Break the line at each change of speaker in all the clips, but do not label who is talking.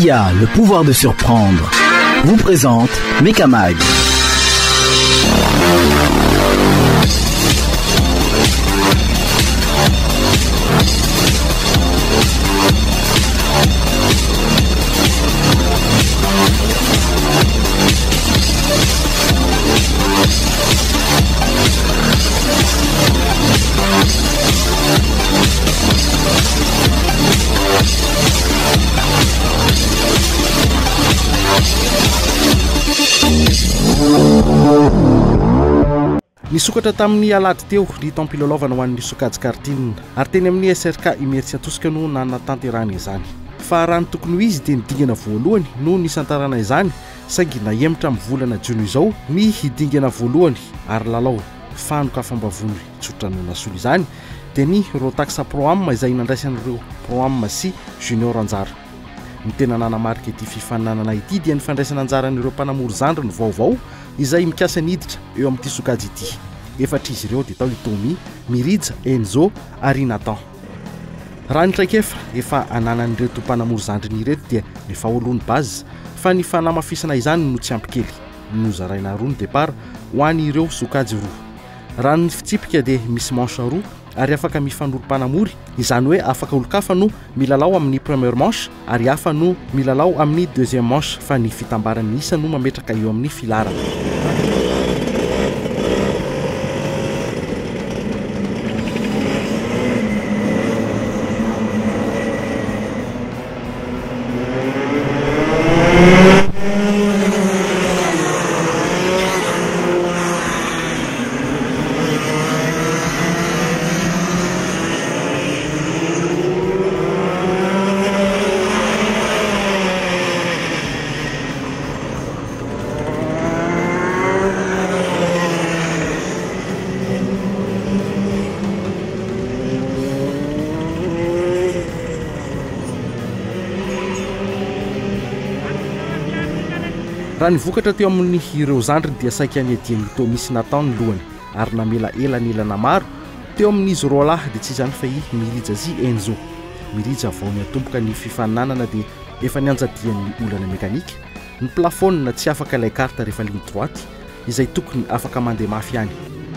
qui a le pouvoir de surprendre, vous présente Mekamag.
Nisokatra tamin'ny alady teo ny tampilalaovana ho an'ny sokajy kartinina ary teny amin'ny SRK imeritsy atosika no nanatanterahana izany. Fa raha ny tokony ho izy dia nidingana voalohany no nisantarana izany saingy nahemitra amin'ny volana Jona izao ny hidingana voalohany ary lalao fanoka fambavony tsotra no nasolo izany dia ny Rotax Pro-Am izay nandraisan'ireo Pro-Am sy Junior Anjara. Ny tena nanamarika ity fifaninanana ity dia ny fandraisana anjaran'ireo mpanamory zandry ny vaovao izay mikasa niditra eo amin'ity sokajy ity. Efatra izy ireo dia tao i Tommy, Mirija, Enzo ary Nathan. Raha ny traikefa efa ananan'ireto mpanamory zandriny ireto dia efa oloany bazy fa ny fanamafisana izany no tsy ampy kely. Nozaraina roa ny départ ho an'ireo sokajy roa. Raha ny fitsipika dia misy manche roa ary afaka mifanoro mpanamory, izany hoe afaka olo-kafa no milalao amin'ny première manche ary hafa no milalao amin'ny deuxième manche fa ny fitambaran'ny isa no mametraka eo amin'ny filarana. Raha nivokatra teo amin'ny ireo zandriny dia saika ny adian'ny Tommy sy Nathan ny lohany ary namela elanelana maro teo amin'izy roa lahy dia tsy izany fa i Mirija sy Enzo. Mirija vao niatomboka ny fifaninanana dia efa nianjadian'ny olana mekanika. Ny plafone tsy afaka ilay karta rehefa ligne droite izay tokony afaka mandeha mafy ihany.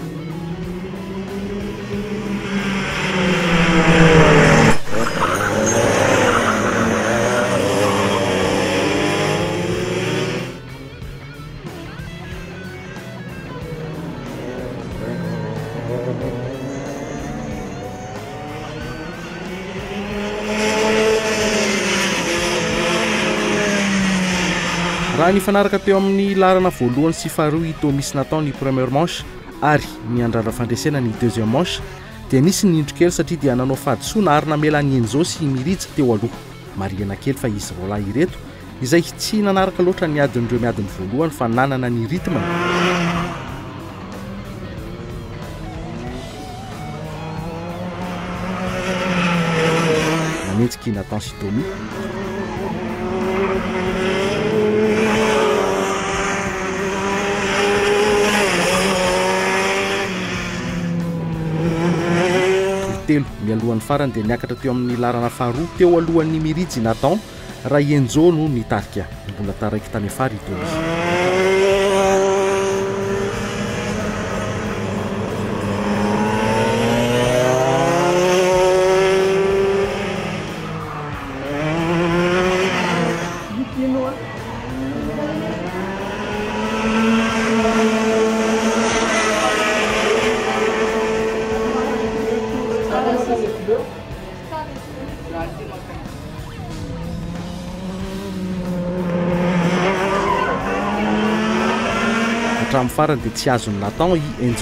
Raha nifanaraka teo amin'ny larana voalohany sy faharoa i Tommy sy Nathan ny première manche ary ny andrara fandresena ny deuxième manche dia nisy nindro kely satria dia nanao fahadisoana ary namela ny Enzo sy Mirija teo aloha. Marihana kely fa izy roa lahy ireto izay tsy nanaraka loatra ny adin'ireo miadiny voalohany fa nanana ny rythme. Manenjiky Nathan sy Tommy. Telo mialohan'ny farany dia niakatra teo amin'ny larana faharoa teo alohan'ny Mirija Nathan raha Enzo no nitarika. Mbola taraiky tany afara i Tommy. Hatramin'ny farany dia tsy azony Nathan i Enzo.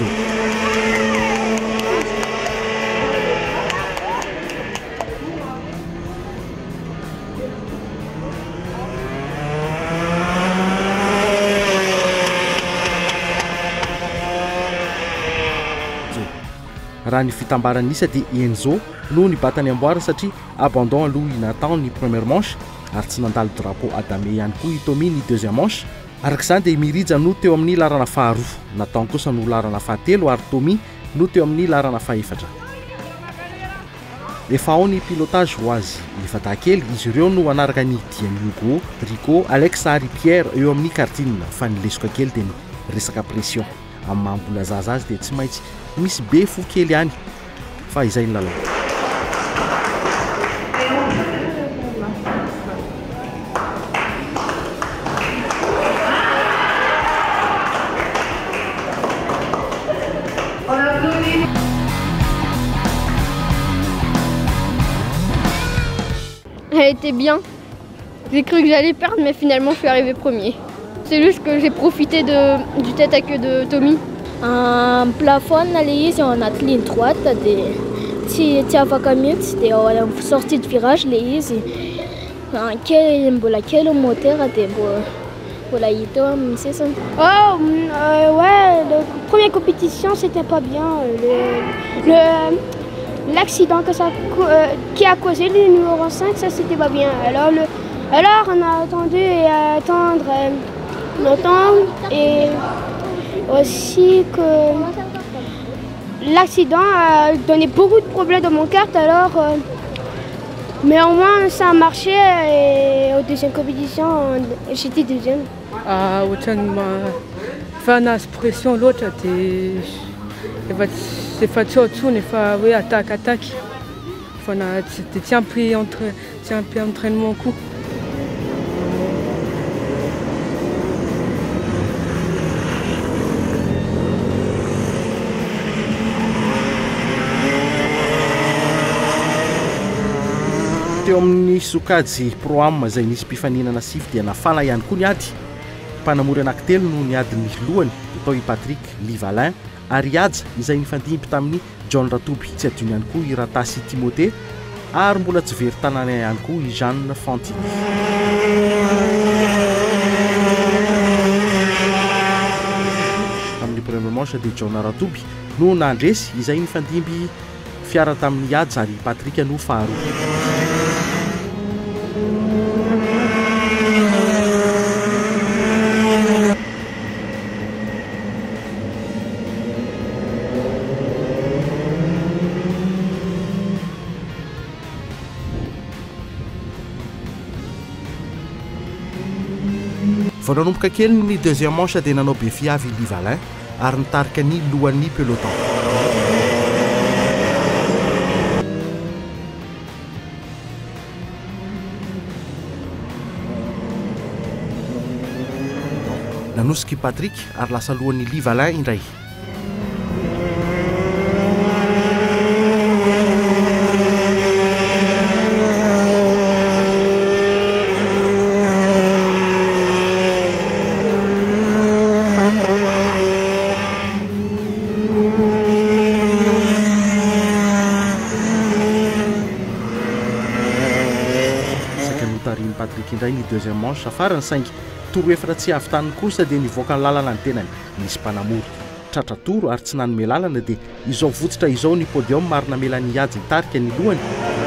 Raha ny fitambarany isa dia Enzo no nibatany amboara satria abandon aloha i Nathan ny première manche ary tsy nandalo drapeau adame ihany koa i Tommy ny deuxième manche. Arak'izany dia Mirija no teo amin'ny larana faharoa, Nathan kosa no larana fahatelo ary Tommy no teo amin'ny larana fahefatra. efa ao ny pilotage ho azy lefadakely izy ireo no anaraka ny Diany Hugo, Rico, Alex ary Pierre eo amin'ny kartine fa ny lesoka kely dia ny resaka pression amin'ny mahambola zaza azy dia tsy maintsy misy be fo kely ihany fa izay ny lalao.
Elle était bien. J'ai cru que j'allais perdre, mais finalement je suis arrivé premier. C'est juste que j'ai profité du tête à queue de Tommy.
Un plafond allait ici en ligne droite, tu afaka mihitsy dia ao amin'ny sortie de virage le izy mbola kely moteur dia mbola hita eo amin'ny sisiny.
Ouais, la première compétition c'était pas bien. L'accident qui a causé le numéro 5, ça c'était pas bien. Alors on a attendu et attendre longtemps et aussi que l'accident a donné beaucoup de problèmes dans mon kart alors mais au moins ça a marché et aux deuxième compétition j'étais deuxième.
Fana pression l'autre efa tsy ao tsony efa hoe attaque fana tsy ampy entraînement koa.
Teo amin'ny sokajy proam izay nisy mpifaninana sivy dia nafana ihany koa ny ady. Mpanamory anankitelo no niady ny lohany atao i Patrick Livalin ary Aja izay nifandimby tamin'ny John Ratoby, tsy adino ihany koa i Ratasy Timothée ary mbola tsy very tanàna ihany koa i Jeanne Fantini. Amin'ny premier manche dia John Ratoby no nandresy izay nifandimby fiara tamin'ny Aja ary Patrick no faharoa. Vao nanomboka kely ny deuxième manche dia nanao be fiavy Livalin ary nitarika ny lohan'ny peloton. Nanosika i Patrick ary lasa lohan'ny Livalin indray. Patrick indray ny deuxième manche afarany saingy toro efatra tsy avy taniny kosa dia nivoaka ny lalana ny tenany nisy mpanamory tratra toro ary tsy nanome lalana dia izao votsitra izao ny podium marina melany Aja hitarika ny lohany.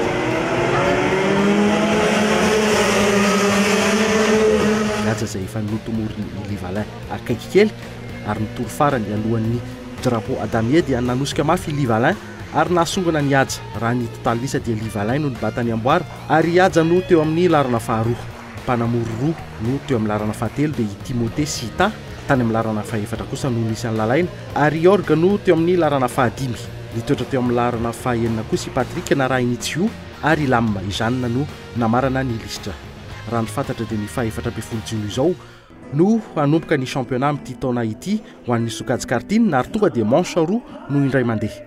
Aja izay efa notomory ny Livalin akaiky kely ary nitoro farany alohan'ny drapeau Adamie dia nanosika mafy Livalin ary nahasongana ny Aja raha ny totalisa dia Livalin no nibatany amboara ary Aja no teo amin'ny larana faharoa. Mpanamory roa no teo amin'ny larana fahatelo dia i Timothée Sita tany amin'ny larana fahaefatra kosa no nisy ny lalaina ary Yorga no teo amin'ny larana fahadimy. Nitoetra teo amin'ny larana fahaenina kosa i Patrick narahiny Tsio ary Lamma i Jeanne no namarana ny listra. Raha ny fantatra dia ny fahaefatra ambin'ny folo jona izao no hanomboka ny championnat amin'ity taona ity ho an'ny sokajy kartine ary tonga dia manche roa no indray mandeha.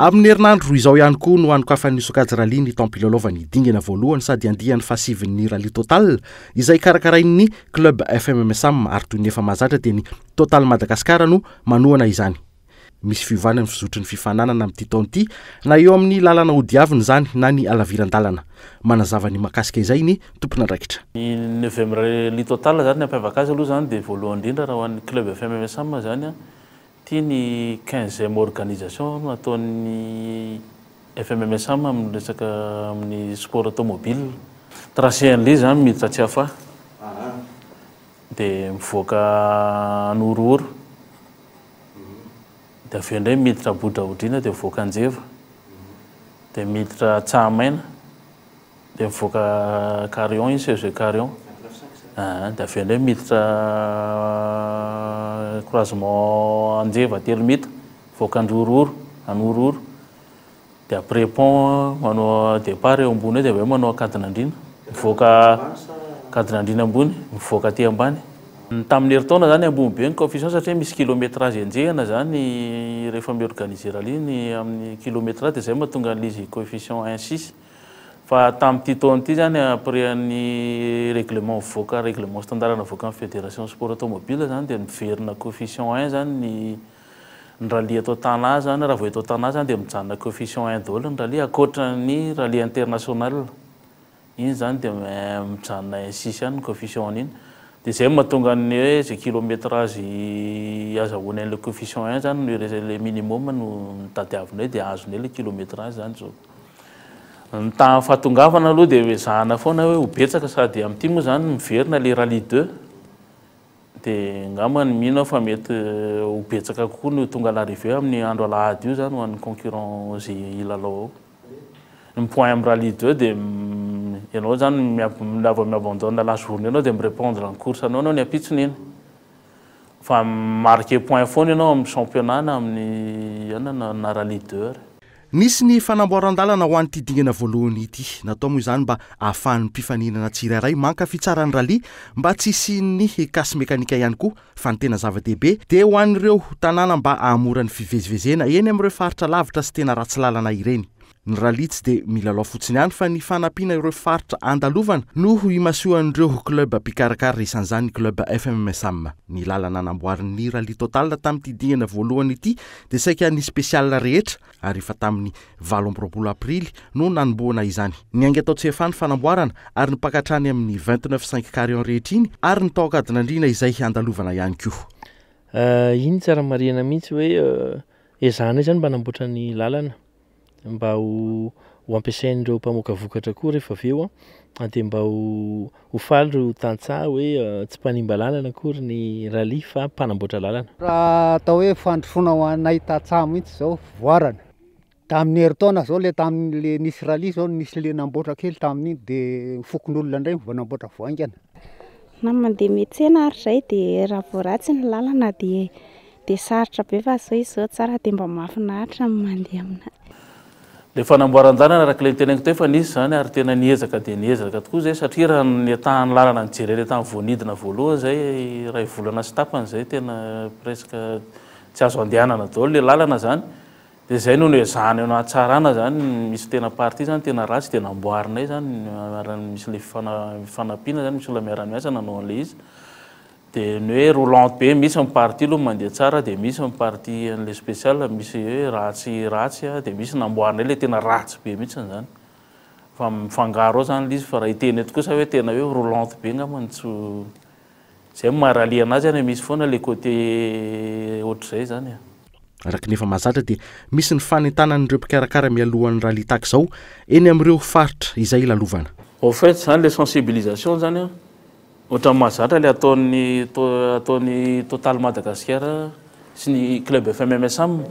amin'ny herinandro izao ihany koa no anokafan'ny sokajy rally ny tampilalaovany dingana voalohany sady andiany fasivin'ny rally total izay karakarain'ny club FMMSAM ary toy ny efa mahazatra dia ny Total Madagasikara no manohana izany. Misy fiovanany fizotry ny fifananana amin'ity taon'ity na eo amin'ny lalana odiaviny zany na ny alaviran-dalana. Manazava ny makasika izay ny tompon'andraikitra.
Ny Novembre Rally Total zany ampiavaka azy aloha zany dia voalohany indrindra raha ho an'ny club FMMSAM zany tia ny 15e organisation nataon'ny FMMSAM amin'ny resaka amin'ny sport automobile. Tracé an'ilay zany miditra tsy hafa dia mivoaka Anorohoro. Dia avy eo indray miditra Bodrahodrina dia mivoaka Anjeva. Dia miditra Tsahamaina dia mivoaka Carion izy CG Carion. Dia avy eo indray miditra croisement Anjeva 3 mita mivoaka Anorohoro. Dia après pont manao départ eo ambony dia avy eo manao Kadinandrina mivoaka Kadinandrina ambony mivoaka aty ambany. Tamin'ny herintaona zany ambony be ny coefficient satria misy kilométrage enjehana zany rehefa miorganiser rally ny amin'ny kilométrage dia zay mahatonga an'izy coefficient 1,6 fa tamin'ity taon'ity zany après ny règlement mivoaka règlement standard navoaka amin'ny fédération sport automobile zany dia miverina coefficient 1 zany ny rally atao Tana zany raha vao atao Tana zany dia mijanona coefficient 1 daholo ny rally ankoatran'ny rally international iny zany dia mijanona 1,6 any coefficient an'iny. Dia zay mahatonga ny hoe zay kilométrage azahoany an'ilay coefficient 1 zany le minimum no tadiavinay dia azonay le kilométrage zany zao. Ny fahatongavana aloha dia ezahana foana hoe ho betsaka sady amin'ity moa zany miverina le rally 2 dia angambany mino fa mety ho betsaka kokoa no tonga l'arrivée amin'ny andro alahady io zany ho an'ny concurrent zay ilalao ao. Ny point amin'ny rally 2 dia ianao zany miava miabandona la journée anao dia mirépondre en course anao ny ampitsony iny fa marqué point foana ianao amin'ny championnat na amin'ny na rally 2.
Nisy ny fanamboaran-dalana ho an'ity dingana voalohany ity natao moa izany mba ahafahan'ny mpifaninana tsirairay mankafy tsara ny rally mba tsy hisian'ny kasy mekanika ihany koa fa ny tena zava-dehibe dia ho an'ireo tanàna mba hahamora ny fivezivezena eny amin'ireo faritra lavitra sy tena ratsy lalana ireny. Ny rally tsy dia milalao fotsiny ihany fa ny fanampiana ireo faritra andalovana no imasoan'ireo club mpikarakara isan'izany ny club FMMSAM. Ny lalana namboarin'ny rally total tamin'ity dingana voalohany ity dia saika ny spécial rehetra ary efa tamin'ny 7 aprily no nanomboana izany. Ny ainga atao tsy efany fanamboarana ary nipakatrany amin'ny 29,5 Carion rehetra iny ary ny tao Kadinandrina izay andalovana ihany koa.
Iny tsara marihana mihitsy hoe ezahana izany mba namboatra ny lalana mba ho ampiasain'ireo mpamoaka vokatra koa rehefa avy eo dia mba ho faly ireo tantsaha hoe tsy mpanimba lalana akory ny rally fa mpanamboatra lalana.
Raha atao hoe fandrosoana ho anay tantsaha mihitsy zao voarana tamin'ny herintaona zao le tamin'le nisy rally zao nisy le namboatra kely tamin'iny dia fokon'olona indray vao namboatra voaingana.
Na mandeha metsena ary zay dia raha vao ratsy ny lalana dia sarotra be fa zao tsara dia mba mahafinaritra mandeha amin'azy.
Le fanamboaran-dalana araka ilay teneniko teo fa nisy zany ary tena niezaka dia niezaka tokoa zay satria raha ny tahan'ny lalana nijerena tamin'ny voanidina voalohany zay ray volana sy tapany zay tena presque tsy azo andehanana daholo le lalana zany dia zay no ezahana eo anatsarana zany misy tena partie zany tena ratsy dia namboarinay zany misy le fanampiana zany misy olona miara-miasa nanao an'ilay izy dia ny hoe roulant be misy amin'ny partie aloha mandeha tsara dia misy amin'ny partie an'ilay spécial misy hoe ratsy dia misy namboarinay le tena ratsy be mihitsy zany fa mifangaro ao zany izy fa raha hiteny eto kosa hoe tena hoe roulant be ngamany tsy zay maharaly anazy any misy foana le côté ohatr'izay zany.
Araka nefa mahazatra dia misy ny fanentanan'ireo mpikarakara mialohan'ny rally tahaka izao eny amin'ireo faritra izay lalovana.
Au fait zany le sensibilisation zany ohatra mahazatra le ataon'ny Total Madagasikara sy ny club FMMSAM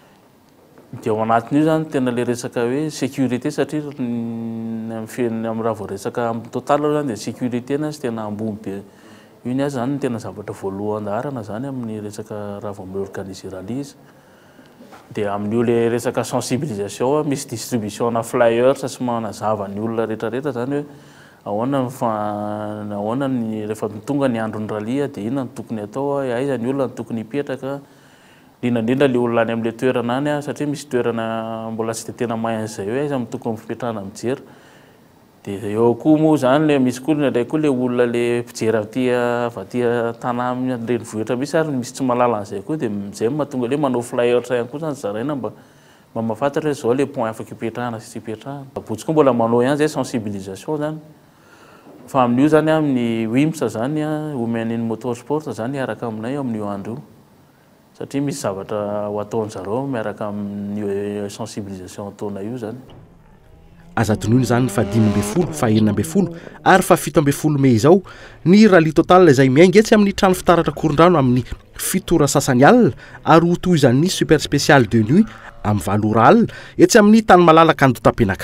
dia ao anatin'io zany tena le resaka hoe sécurité satria amin'ny raha vao resaka amin'ny Total zany dia sécurité na sy tena ambony be iny azy zany tena zavatra voalohany andaharana zany amin'ny resaka raha vao miorganiser rally izy. Dia amin'io le resaka sensibilisation misy distribution na flyer sy manazava ny olona rehetrarehetra zany hoe ahoana ny rehefa tonga ny andron'ny rally dia inona ny tokony atao aiza ny olona ny tokony hipetraka indrindra le olona any amin'le toerana any a satria misy toerana mbola tsy de tena mahay an'izay hoe aiza mitokony fipetrahana mijery dia eo koa moa zany le misy koa ndraiky koa le olona le mpijery avy tana amin'ny renivohitra misy ary misy tsy malala an'izay koa dia zay mahatonga le manao flyer ihany koa zany zaraina mba mahafantatra hoe zao le point afaka hipetrahana sy tsy hipetrahana. Botsy koa mbola manao ihany zay sensibilisation zany fa amin'io zany amin'ny WIMS zany Women in Motorsport zany araka aminay amin'io andro io satria misy zavatra ho ataon'zareo miaraka amin'ny sensibilisation ataonay io zany.
Aza tonoiny zany fa 5 fa 9 ary fa 17 Mey izao ny rallye total izay miaingetsy amin'ny trano fitaratra koron-drano amin'ny 7 ora sasany alina ary ho toy izany super spécial de nuit amin'ny 20 ora alina etsy amin'ny tany malalaka Andotapenaka.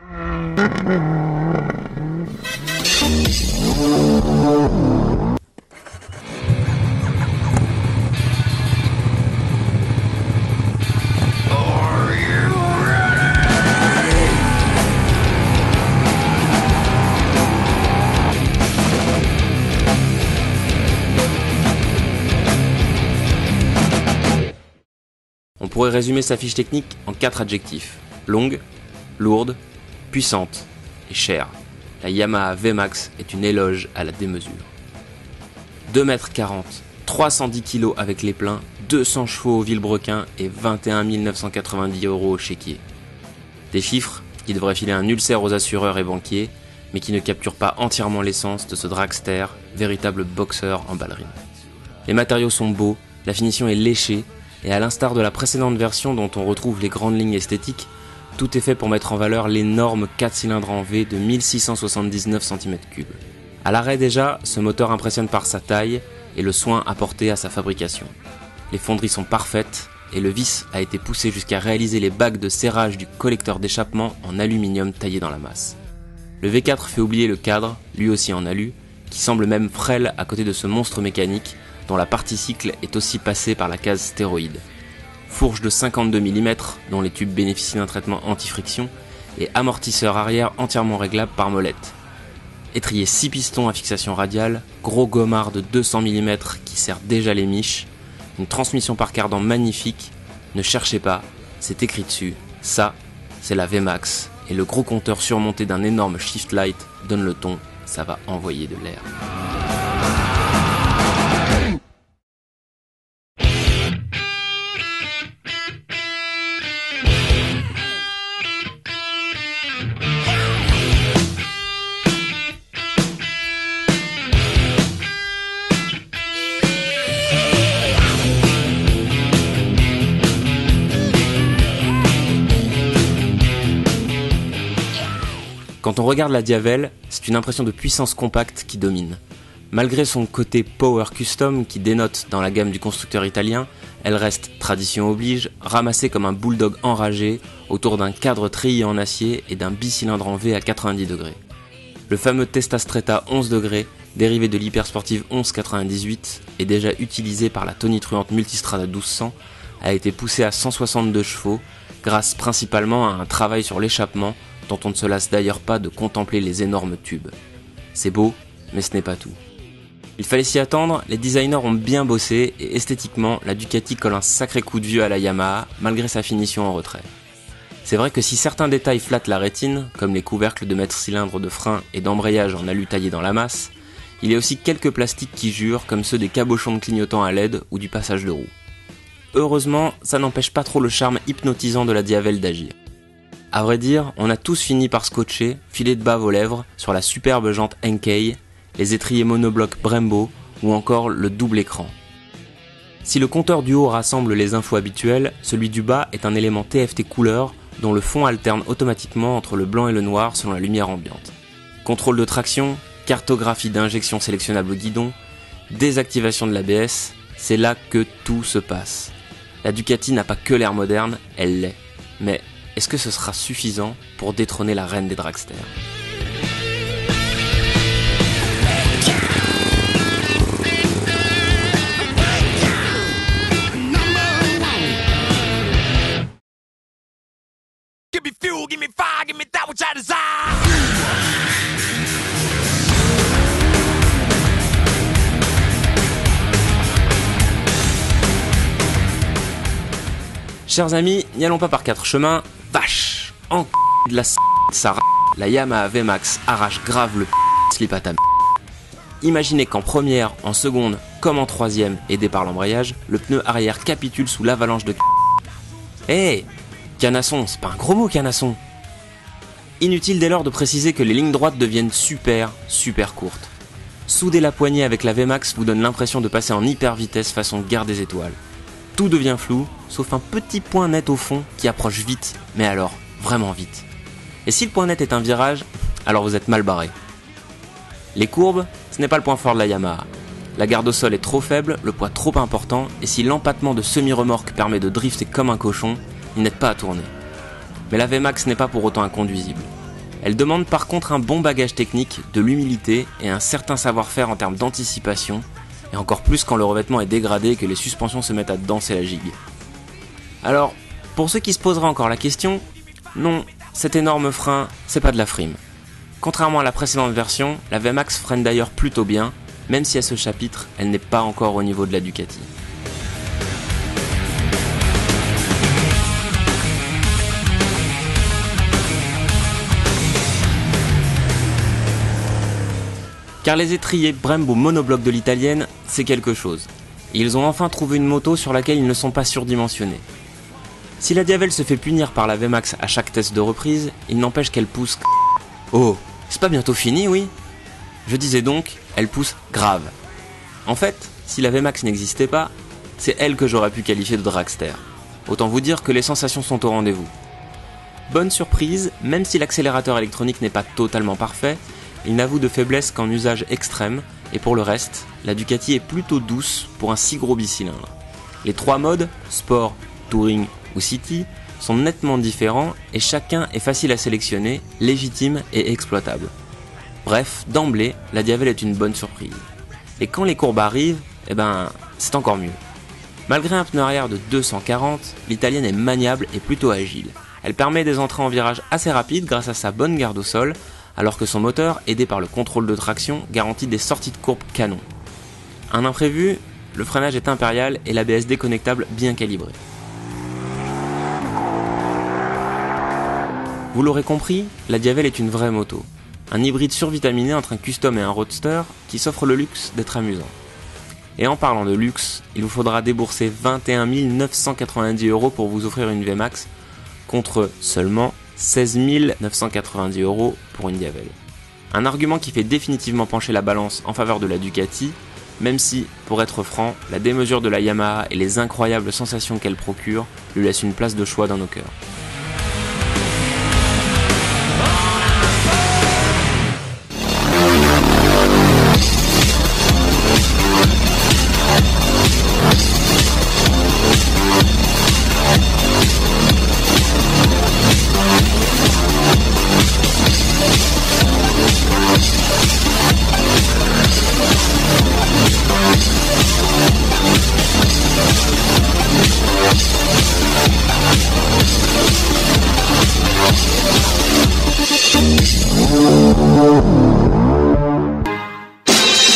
On pourrait résumer sa fiche technique en 4 adjectifs. Longue, lourde, puissante et chère. La Yamaha VMAX est une éloge à la démesure. 2,40 m, 310 kg avec les pleins, 200 chevaux au vilebrequin et 21 990 € au chéquier. Des chiffres qui devraient filer un ulcère aux assureurs et banquiers, mais qui ne capturent pas entièrement l'essence de ce dragster, véritable boxeur en ballerine. Les matériaux sont beaux, la finition est léchée, et à l'instar de la précédente version dont on retrouve les grandes lignes esthétiques, tout est fait pour mettre en valeur l'énorme 4 cylindres en V de 1679 cm3. À l'arrêt déjà, ce moteur impressionne par sa taille et le soin apporté à sa fabrication. Les fonderies sont parfaites et le vis a été poussé jusqu'à réaliser les bagues de serrage du collecteur d'échappement en aluminium taillé dans la masse. Le V4 fait oublier le cadre, lui aussi en alu, qui semble même frêle à côté de ce monstre mécanique dont la partie cycle est aussi passée par la case stéroïde. Fourche de 52 mm dont les tubes bénéficient d'un traitement anti-friction et amortisseur arrière entièrement réglable par molette. Étrier 6 pistons à fixation radiale, gros gommard de 200 mm qui serre déjà les miches, une transmission par cardan magnifique, ne cherchez pas, c'est écrit dessus, ça c'est la VMAX et le gros compteur surmonté d'un énorme shift light donne le ton, ça va envoyer de l'air. Quand on regarde la Diavel, c'est une impression de puissance compacte qui domine. Malgré son côté power custom qui dénote dans la gamme du constructeur italien, elle reste, tradition oblige, ramassée comme un bulldog enragé autour d'un cadre treillis en acier et d'un bicylindre en V à 90 degrés. Le fameux Testa Stretta 11 degrés, dérivé de l'hypersportive 1198 et déjà utilisé par la tonitruante Multistrada 1200, a été poussé à 162 chevaux grâce principalement à un travail sur l'échappement dont on ne se lasse d'ailleurs pas de contempler les énormes tubes. C'est beau, mais ce n'est pas tout. Il fallait s'y attendre, les designers ont bien bossé et esthétiquement, la Ducati colle un sacré coup de vieux à la Yamaha, malgré sa finition en retrait. C'est vrai que si certains détails flattent la rétine, comme les couvercles de mètre-cylindre de frein et d'embrayage en alu taillé dans la masse, il y a aussi quelques plastiques qui jurent, comme ceux des cabochons de clignotants à LED ou du passage de roue. Heureusement, ça n'empêche pas trop le charme hypnotisant de la Diavel d'agir. À vrai dire, on a tous fini par scotcher, filet de bave aux lèvres, sur la superbe jante Enkei, les étriers monoblocs Brembo ou encore le double écran. Si le compteur du haut rassemble les infos habituelles, celui du bas est un élément TFT couleur dont le fond alterne automatiquement entre le blanc et le noir selon la lumière ambiante. Contrôle de traction, cartographie d'injection sélectionnable au guidon, désactivation de l'ABS, c'est là que tout se passe. La Ducati n'a pas que l'air moderne, elle l'est. Mais est-ce que ce sera suffisant pour détrôner la reine des dragsters ?
Give me fuel, give me fire, give me that which I desire.
Chers amis, n'y allons pas par 4 chemins. Vache, en de la ça la Yamaha VMAX arrache grave le slip à ta Imaginez qu'en première, en seconde, comme en troisième, aidé par l'embrayage, le pneu arrière capitule sous l'avalanche de Hey, canasson, c'est pas un gros mot canasson. Inutile dès lors de préciser que les lignes droites deviennent super courtes. Souder la poignée avec la VMAX vous donne l'impression de passer en hyper vitesse façon Guerre des étoiles. Tout devient flou, sauf un petit point net au fond qui approche vite, mais alors vraiment vite. Et si le point net est un virage, alors vous êtes mal barré. Les courbes, ce n'est pas le point fort de la Yamaha. La garde au sol est trop faible, le poids trop important, et si l'empattement de semi-remorque permet de drifter comme un cochon, il n'aide pas à tourner. Mais la VMAX n'est pas pour autant inconduisible. Elle demande par contre un bon bagage technique, de l'humilité et un certain savoir-faire en termes d'anticipation, et encore plus quand le revêtement est dégradé et que les suspensions se mettent à danser la gigue. Alors, pour ceux qui se poseraient encore la question, non, cet énorme frein, c'est pas de la frime. Contrairement à la précédente version, la VMAX freine d'ailleurs plutôt bien, même si à ce chapitre, elle n'est pas encore au niveau de la Ducati. Car les étriers Brembo monobloc de l'italienne, c'est quelque chose. Ils ont enfin trouvé une moto sur laquelle ils ne sont pas surdimensionnés. Si la Diavel se fait punir par la VMAX à chaque test de reprise, il n'empêche qu'elle pousse... Oh, c'est pas bientôt fini, oui? Je disais donc, elle pousse grave. En fait, si la VMAX n'existait pas, c'est elle que j'aurais pu qualifier de dragster. Autant vous dire que les sensations sont au rendez-vous. Bonne surprise, même si l'accélérateur électronique n'est pas totalement parfait, il n'avoue de faiblesse qu'en usage extrême, et pour le reste, la Ducati est plutôt douce pour un si gros bicylindre. Les 3 modes, Sport, Touring ou City, sont nettement différents et chacun est facile à sélectionner, légitime et exploitable. Bref, d'emblée, la Diavel est une bonne surprise. Et quand les courbes arrivent, c'est encore mieux. Malgré un pneu arrière de 240, l'italienne est maniable et plutôt agile. Elle permet des entrées en virage assez rapides grâce à sa bonne garde au sol, alors que son moteur, aidé par le contrôle de traction, garantit des sorties de courbe canon. Un imprévu, le freinage est impérial et l'ABS déconnectable bien calibré. Vous l'aurez compris, la Diavel est une vraie moto. Un hybride survitaminé entre un custom et un roadster qui s'offre le luxe d'être amusant. Et en parlant de luxe, il vous faudra débourser 21 990 € pour vous offrir une VMAX, contre seulement 16 990 € pour une Diavel. Un argument qui fait définitivement pencher la balance en faveur de la Ducati, même si, pour être franc, la démesure de la Yamaha et les incroyables sensations qu'elle procure lui laissent une place de choix dans nos cœurs.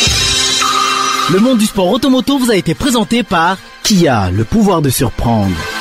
Le monde du sport automoto vous a été présenté par Kia, le pouvoir de surprendre.